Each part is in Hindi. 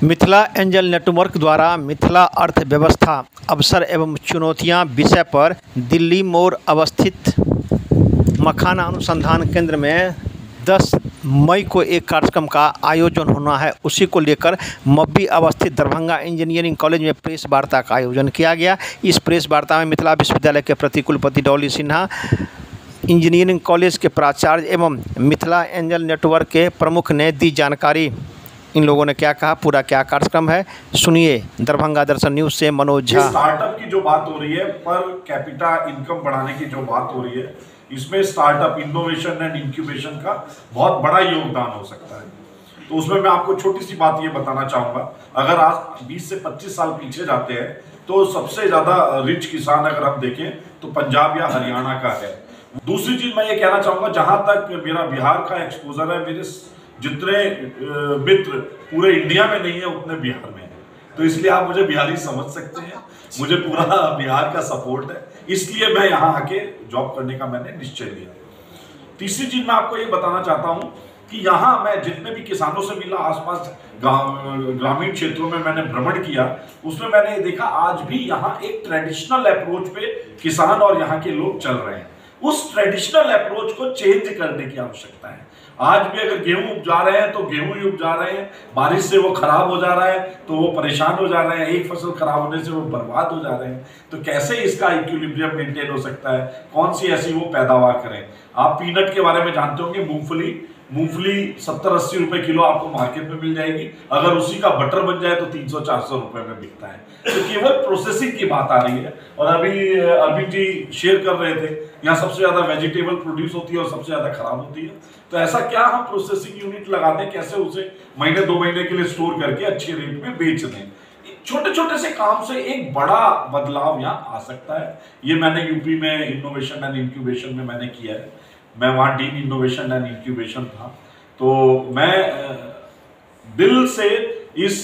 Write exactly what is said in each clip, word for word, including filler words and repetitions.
मिथिला एंजल नेटवर्क द्वारा मिथिला अर्थव्यवस्था अवसर एवं चुनौतियां विषय पर दिल्ली मोड़ अवस्थित मखाना अनुसंधान केंद्र में दस मई को एक कार्यक्रम का आयोजन होना है। उसी को लेकर मब्बी अवस्थित दरभंगा इंजीनियरिंग कॉलेज में प्रेस वार्ता का आयोजन किया गया। इस प्रेस वार्ता में मिथिला विश्वविद्यालय के प्रतिकुलपति डॉली सिन्हा, इंजीनियरिंग कॉलेज के प्राचार्य एवं मिथिला एंजल नेटवर्क के प्रमुख ने दी जानकारी। इन लोगों ने क्या कहा, पूरा क्या कार्यक्रम है, सुनिए। दरभंगा दर्शन न्यूज से मनोज झा। स्टार्टअप की जो बात हो रही है, पर कैपिटा इनकम बढ़ाने की जो बात हो रही है, इसमें स्टार्टअप इनोवेशन एंड इंक्यूबेशन का बहुत बड़ा योगदान हो सकता है। तो उसमें मैं आपको छोटी सी बात ये बताना चाहूंगा। अगर आज बीस से पच्चीस साल पीछे जाते हैं तो सबसे ज्यादा रिच किसान अगर हम देखें तो पंजाब या हरियाणा का है। दूसरी चीज मैं ये कहना चाहूंगा, जहां तक मेरा बिहार का एक्सपोजर है, मेरे जितने मित्र पूरे इंडिया में नहीं है उतने बिहार में है, तो इसलिए आप मुझे बिहारी समझ सकते हैं। मुझे पूरा बिहार का सपोर्ट है, इसलिए मैं यहाँ आके जॉब करने का मैंने निश्चय लिया। तीसरी चीज मैं आपको ये बताना चाहता हूँ कि यहाँ मैं जितने भी किसानों से मिला, आसपास ग्रामीण क्षेत्रों में मैंने भ्रमण किया, उसमें मैंने देखा आज भी यहाँ एक ट्रेडिशनल अप्रोच पे किसान और यहाँ के लोग चल रहे हैं। उस ट्रेडिशनल अप्रोच को चेंज करने की आवश्यकता है। आज भी अगर गेहूं उपजा रहे हैं तो गेहूं ही उपजा रहे हैं, बारिश से वो खराब हो जा रहा है तो वो परेशान हो जा रहे हैं, एक फसल खराब होने से वो बर्बाद हो जा रहे हैं। तो कैसे इसका इक्विलिब्रियम मेंटेन हो सकता है, कौन सी ऐसी वो पैदावार करें। आप पीनट के बारे में जानते होंगे, मूंगफली मूंगफली सत्तर अस्सी रुपए किलो आपको मार्केट में मिल जाएगी। अगर उसी का बटर बन जाए तो तीन सौ चार सौ रुपए में बिकता है। तो केवल प्रोसेसिंग की बात आ रही है। और अभी अरविंद जी शेयर कर रहे थे, यहाँ सबसे ज्यादा वेजिटेबल प्रोड्यूस होती है और सबसे ज्यादा खराब होती है। तो ऐसा क्या हम प्रोसेसिंग यूनिट लगा दें, कैसे उसे महीने दो महीने के लिए स्टोर करके अच्छे रेट में बेच दें। छोटे छोटे से काम से एक बड़ा बदलाव यहाँ आ सकता है। ये मैंने यूपी में इनोवेशन एंड इंक्यूबेशन में मैंने किया है। मैं वहाँ डीन इनोवेशन एंड इंक्यूबेशन था। तो मैं दिल से इस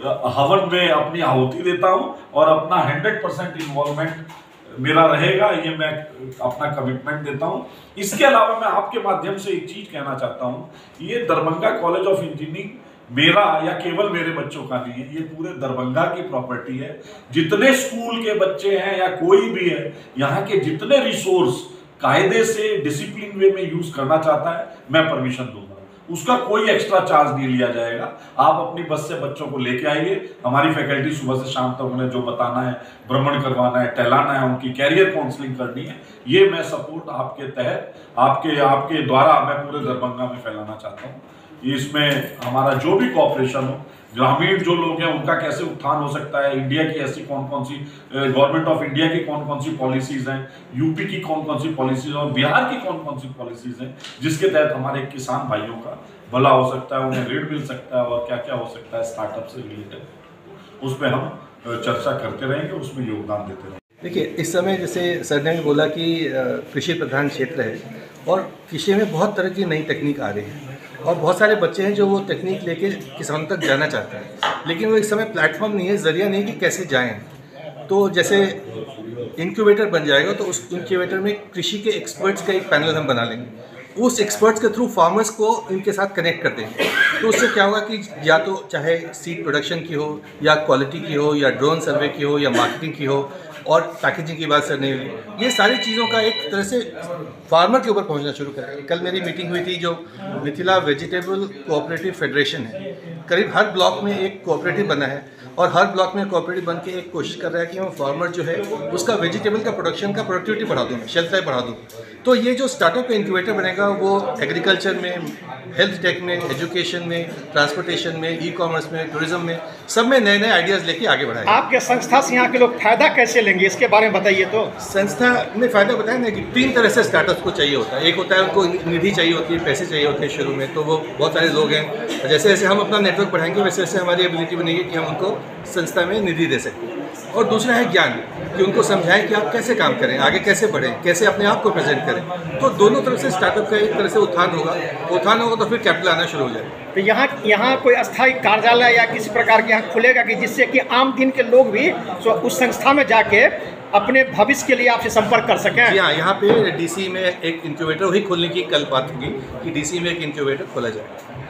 हवन में अपनी आहुति देता हूँ और अपना हंड्रेड परसेंट इन्वॉल्वमेंट मेरा रहेगा, ये मैं अपना कमिटमेंट देता हूँ। इसके अलावा मैं आपके माध्यम से एक चीज कहना चाहता हूँ, ये दरभंगा कॉलेज ऑफ इंजीनियरिंग मेरा या केवल मेरे बच्चों का नहीं है, ये पूरे दरभंगा की प्रॉपर्टी है। जितने स्कूल के बच्चे हैं या कोई भी है, यहाँ के जितने रिसोर्स कायदे से डिसिप्लिन वे में यूज करना चाहता है, मैं परमिशन दूंगा। उसका कोई एक्स्ट्रा चार्ज नहीं लिया जाएगा। आप अपनी बस से बच्चों को लेके आइए। हमारी फैकल्टी सुबह से शाम तक उन्हें जो बताना है, भ्रमण करवाना है, टहलाना है, उनकी कैरियर काउंसलिंग करनी है, ये मैं सपोर्ट आपके तहत आपके आपके द्वारा मैं पूरे दरभंगा में फैलाना चाहता हूँ। इसमें हमारा जो भी कॉपरेशन हो, ग्रामीण जो लोग हैं उनका कैसे उत्थान हो सकता है, इंडिया की ऐसी कौन कौन सी गवर्नमेंट ऑफ इंडिया की कौन कौन सी पॉलिसीज हैं, यूपी की कौन कौन सी पॉलिसीज और बिहार की कौन कौन सी पॉलिसीज हैं, जिसके तहत हमारे किसान भाइयों का भला हो सकता है, उन्हें ऋण मिल सकता है और क्या क्या हो सकता है स्टार्टअप से रिलेटेड, उस पर हम चर्चा करते रहेंगे, उसमें योगदान देते रहेंगे। देखिए, इस समय जैसे सर ने बोला कि कृषि प्रधान क्षेत्र है और कृषि में बहुत तरह की नई तकनीक आ रही है और बहुत सारे बच्चे हैं जो वो तकनीक लेके किसानों तक जाना चाहते हैं, लेकिन वो इस समय प्लेटफॉर्म नहीं है, जरिया नहीं कि कैसे जाएं। तो जैसे इंक्यूबेटर बन जाएगा तो उस इंक्यूबेटर में कृषि के एक्सपर्ट्स का एक पैनल हम बना लेंगे। उस एक्सपर्ट्स के थ्रू फार्मर्स को इनके साथ कनेक्ट कर देंगे। तो उससे क्या होगा कि या तो चाहे सीड प्रोडक्शन की हो या क्वालिटी की हो या ड्रोन सर्वे की हो या मार्केटिंग की हो और पैकेजिंग की बात सर ने, ये सारी चीज़ों का एक तरह से फार्मर के ऊपर पहुंचना शुरू करेंगे। कल मेरी मीटिंग हुई थी, जो मिथिला वेजिटेबल कोऑपरेटिव फेडरेशन है, करीब हर ब्लॉक में एक कोऑपरेटिव बना है और हर ब्लॉक में कोऑपरेटिव बन के एक कोशिश कर रहा है कि हम फार्मर जो है उसका वेजिटेबल का प्रोडक्शन का प्रोडक्टिविटी बढ़ा दूँ, शेल्फ लाइफ बढ़ा दूँ। तो ये जो स्टार्टअप का इंक्यूबेटर बनेगा वो एग्रीकल्चर में, हेल्थ टेक में, एजुकेशन में, ट्रांसपोर्टेशन में, ई कॉमर्स में, टूरिज्म में, सब में नए नए आइडियाज़ लेके आगे बढ़ाएगा। आपके संस्था से यहाँ के लोग फायदा कैसे लेंगे, इसके बारे में बताइए। तो संस्था में फ़ायदा बताया ना कि तीन तरह से स्टार्टअप्स को चाहिए होता है। एक होता है उनको निधि चाहिए होती है, पैसे चाहिए होते हैं शुरू में, तो वो बहुत सारे लोग हैं। जैसे जैसे हम अपना नेटवर्क बढ़ाएंगे वैसे वैसे हमारी एबिलिटी बनेगी कि हम उनको संस्था में निधि दे सकते हैं। और दूसरा है ज्ञान, कि उनको समझाएं कि आप कैसे काम करें, आगे कैसे बढ़ें, कैसे अपने आप को प्रेजेंट करें। तो दोनों तरफ से स्टार्टअप का एक तरह से उत्थान होगा। उत्थान होगा तो फिर कैपिटल आना शुरू हो जाए। तो यहाँ यहाँ कोई अस्थायी कार्यालय या किसी प्रकार के यहाँ खुलेगा कि जिससे कि आम दिन के लोग भी उस संस्था में जाके अपने भविष्य के लिए आपसे संपर्क कर सकें? जी हाँ, यहाँ पे डीसी में एक इंक्यूबेटर ही खोलने की कल बात होगी कि डीसी में एक इंक्यूबेटर खोला जाए।